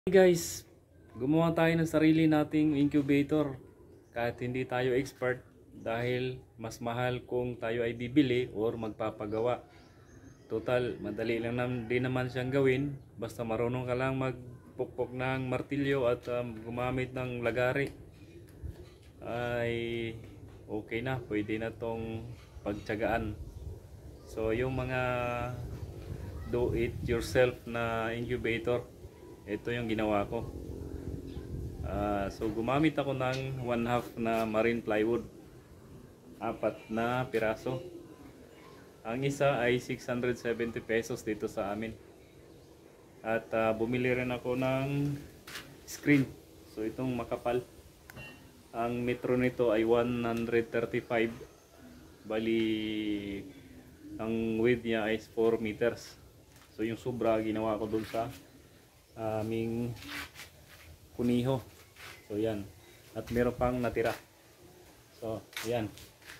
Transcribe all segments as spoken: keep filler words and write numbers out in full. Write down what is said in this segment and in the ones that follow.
Hey guys, gumawa tayo ng sarili nating incubator kahit hindi tayo expert dahil mas mahal kung tayo ay bibili or magpapagawa. Total, madali lang nam din naman siyang gawin basta marunong ka lang magpukpok ng martilyo at um, gumamit ng lagari ay okay na, pwede na tong pagtyagaan. So yung mga do it yourself na incubator, ito yung ginawa ko. Uh, so gumamit ako ng one half na marine plywood, apat na piraso. Ang isa ay six hundred seventy pesos dito sa amin. At uh, bumili rin ako ng screen. So itong makapal. Ang metro nito ay one hundred thirty-five. Bali ang width niya ay four meters. So yung sobra ginawa ko dun sa aming kuniho. So yan. At meron pang natira. So yan.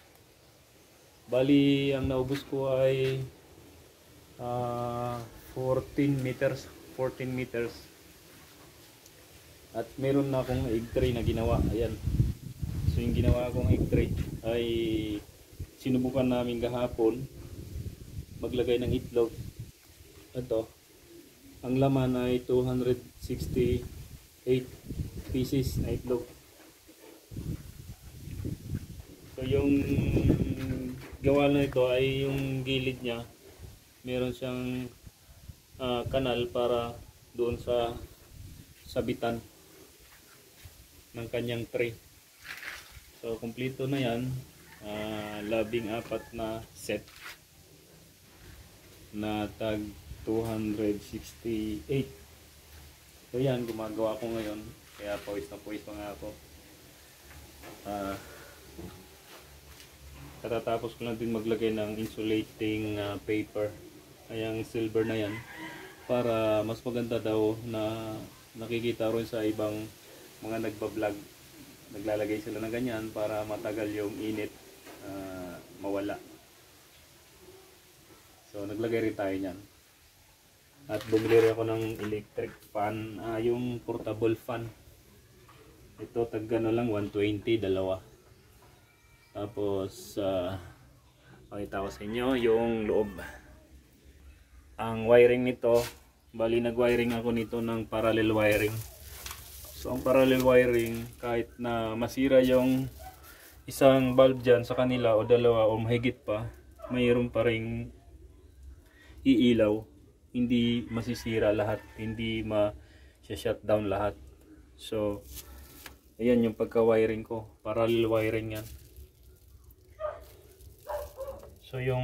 Bali ang naubos ko ay uh, fourteen meters. fourteen meters. At meron na akong egg tray na ginawa. Ayan. So yung ginawa kong egg tray ay sinubukan namin kahapon maglagay ng itlog. Ito, ang laman ay two hundred sixty-eight pieces na itlog. So yung gawa na ito ay yung gilid niya, meron siyang uh, kanal para doon sa sabitan ng kanyang tray. So kumpleto na yan, uh, labing apat na set na tag two hundred sixty-eight. So yan, gumagawa ko ngayon, kaya pawis na pawis pa nga ako. Uh, katatapos ko lang din maglagay ng insulating uh, paper, ayang silver na yan, para mas maganda daw na nakikita rin sa ibang mga nagbablog. Naglalagay sila ng ganyan para matagal yung init uh, mawala. So naglagay rin tayo nyan. At bumili rin ako ng electric fan, uh, yung portable fan. Ito tag ano lang, one twenty, dalawa. Tapos uh, pakita ko sa inyo yung loob. Ang wiring nito, bali nag-wiring ako nito ng parallel wiring. So ang parallel wiring, kahit na masira yung isang bulb dyan sa kanila o dalawa o mahigit pa, mayroon pa ring iilaw, hindi masisira lahat, hindi ma-shutdown lahat. So ayan yung pagka-wiring ko, parallel wiring yan. So yung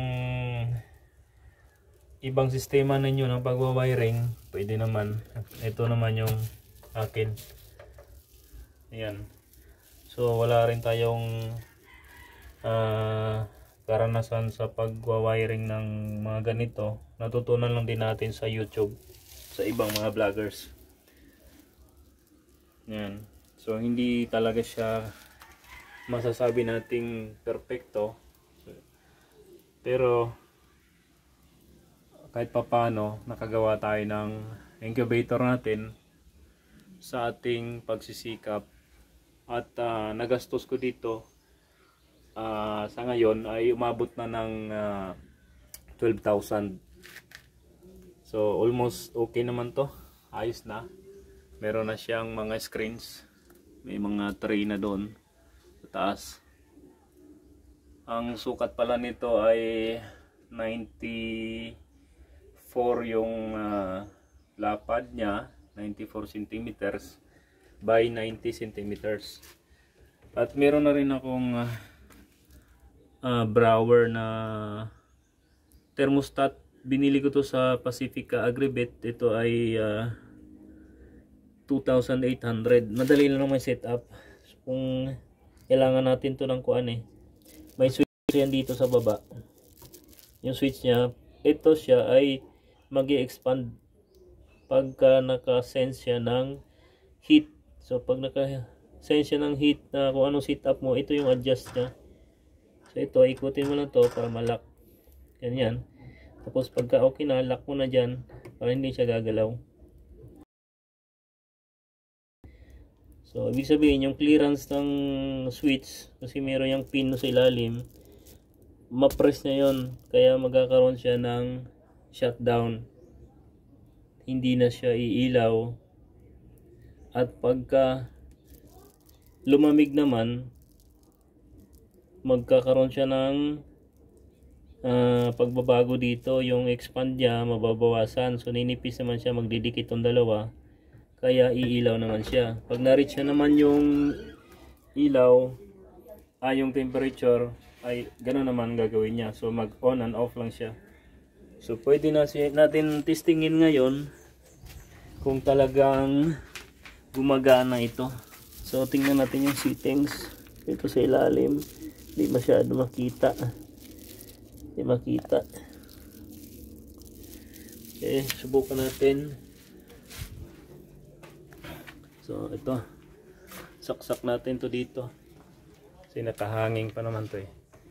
ibang sistema ninyo ng pagwa-wiring, pwede naman. Ito naman yung akin. Ayan. So wala rin tayong uh, karanasan sa pagwa-wiring ng mga ganito. Natutunan lang din natin sa YouTube, sa ibang mga vloggers. Yan. So hindi talaga siya masasabi nating perfecto. Pero kahit papano nakagawa tayo ng incubator natin sa ating pagsisikap. At uh, nagastos ko dito uh, sa ngayon ay umabot na ng uh, twelve thousand. So almost okay naman to, ayos na. Meron na siyang mga screens, may mga tray na doon sa taas. Ang sukat pala nito ay ninety-four yung uh, lapad niya, ninety-four centimeters by ninety centimeters. At meron na rin akong uh, uh, Brawer na thermostat. Binili ko to sa Pacifica Agribet. Ito ay uh, two thousand eight hundred. Madali lang naman setup. Kung kailangan natin to ng kuan eh, may switch yan dito sa baba. Yung switch niya, ito siya ay mag-i-expand pagka naka-sense siya ng heat. So pag naka-sense siya ng heat na kung anong setup mo, ito yung adjust niya. So ito, ikutin mo lang to para malak. Ganyan. Tapos pagka okay na, lock mo na dyan para hindi siya gagalaw. So, ibig sabihin, yung clearance ng switch, kasi meron yung pin sa ilalim, ma-press niya yun. Kaya magkakaroon siya ng shutdown. Hindi na siya iilaw. At pagka lumamig naman, magkakaroon siya ng uh, pagbabago dito. Yung expand niya, mababawasan. So, ninipis naman siya, magdidikit yung dalawa. Kaya iilaw naman siya. Pag na-reach na naman yung ilaw, ah, yung temperature, ay gano'n naman gagawin niya. So mag on and off lang siya. So pwede na siya, natin testingin ngayon kung talagang gumagana ito. So tingnan natin yung settings. Ito sa ilalim. Hindi masyado makita. Hindi makita. Okay, subukan natin. So ito, saksak natin to dito kasi nakahanging pa naman to eh.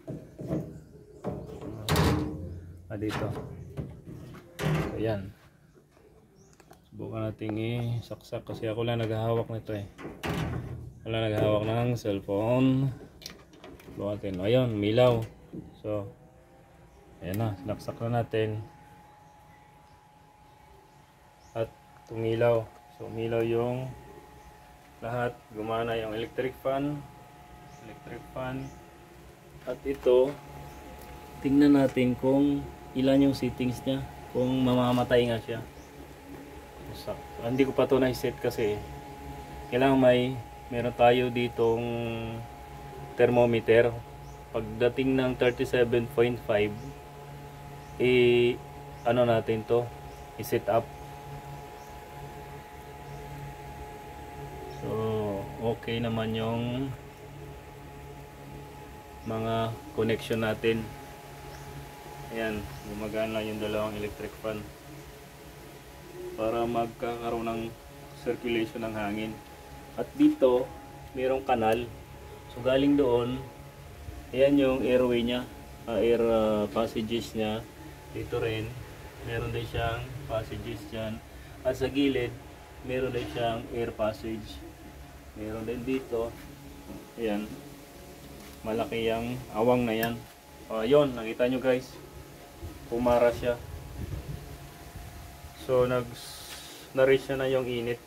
Ah, dito. So yan, subukan natin i-saksak kasi ako lang naghahawak nito eh. Wala naghahawak ng cellphone. Subukan natin, ayun, milaw. So ayan na, sinaksak na natin at tumilaw. So umilaw yung lahat, gumana yung electric fan, electric fan. At ito, tingnan natin kung ilan yung settings niya, kung mamamatay nga siya. So, hindi ko pa ito na-set kasi kailangan may meron tayo ditong thermometer. Pagdating ng thirty-seven point five, i ano natin to, i-set up. Okay naman yung mga connection natin. Ayan, gumagana yung dalawang electric fan para magkakaroon ng circulation ng hangin. At dito mayroong kanal, so galing doon, ayan yung airway nya, uh, air uh, passages nya. Dito rin meron din siyang passages dyan, at sa gilid meron din siyang air passage. Meron din dito. Ayan. Malaki yung awang na yan. O, yun. Nakita nyo guys. Pumara siya. So, nag na-reach na na yung init.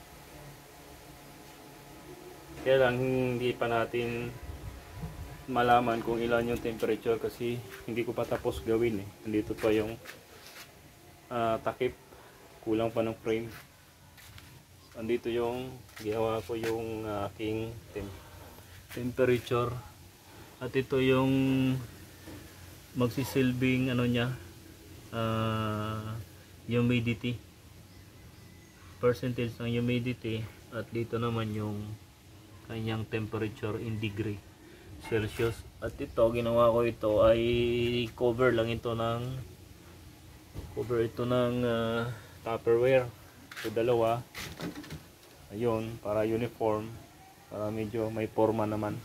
Kaya lang, hindi pa natin malaman kung ilan yung temperature kasi hindi ko pa tapos gawin eh. Nandito pa yung uh, takip. Kulang pa ng frame. Andito yung ginawa ko yung aking tem temperature, at ito yung magsisilbing ano niya, uh, humidity, percentage ng humidity, at dito naman yung kanyang temperature in degree Celsius. At ito, ginawa ko ito ay cover lang ito ng cover ito ng uh, Tupperware. So dalawa, ayun, para uniform, para medyo may forma naman.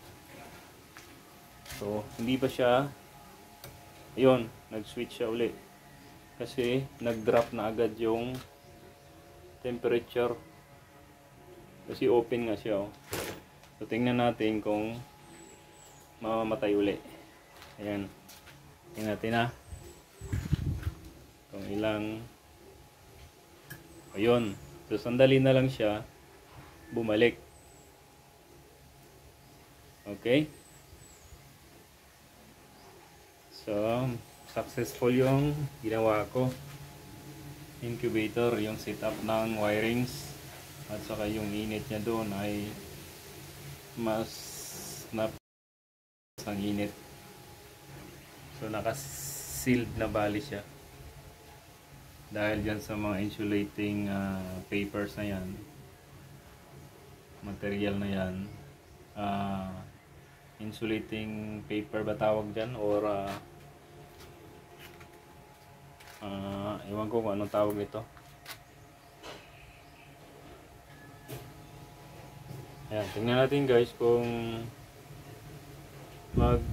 So hindi pa siya, ayun, nag-switch siya uli kasi nag-drop na agad yung temperature kasi open nga siya oh. So tingnan natin kung mamamatay uli. Ayan, tingnan natin ha kung ilang. Ayun, so sandali na lang siya bumalik. Okay, so successful yung ginawa ko incubator, yung setup ng wirings, at saka yung init niya doon ay mas na ang init. So naka-sealed na bali siya dahil dyan sa mga insulating uh, papers na yan, material na yan, uh, insulating paper ba tawag dyan, or uh, uh, ewan ko kung anong tawag nito. Ayan, tingnan natin guys kung mag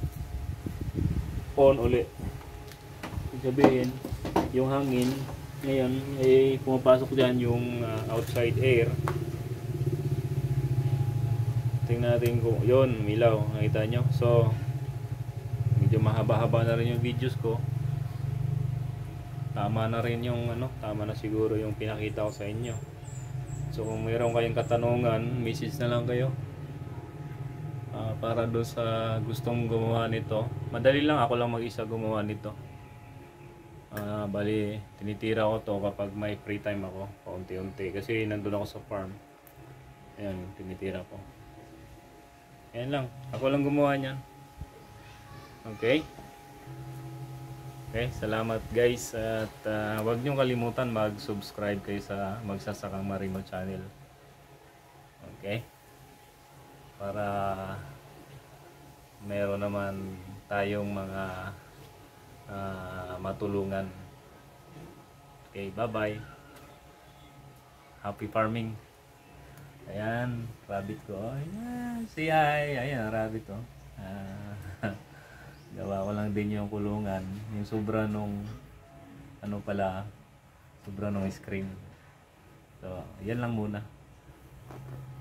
on uli. Sabihin, yung hangin ngayon ay pumapasok dyan yung uh, outside air, tingnan natin kung yun, umilaw, nakita nyo. So medyo mahaba-haba na rin yung videos ko. Tama na rin yung ano, tama na siguro yung pinakita ko sa inyo. So kung mayroon kayong katanungan, message na lang kayo. Uh, para doon sa gustong gumawa nito. Madali lang, ako lang mag-isa gumawa nito. Uh, bali, tinitira ko to kapag may free time ako, paunti-unti. Kasi nandun ako sa farm. Ayan, tinitira ko. Ayan lang, ako lang gumawa niyan. Okay? Okay, salamat guys. At uh, huwag niyong kalimutan mag-subscribe kayo sa Magsasakang Marino channel. Okay? Para meron naman tayong mga uh, matulungan. Okay, bye-bye. Happy farming. Ayan, rabbit ko. Ayan, say hi. Ayan, rabbit oh. Uh, gawa ko lang din yung kulungan, yung sobra nung ano pala, sobra nung screen. So, yan lang muna.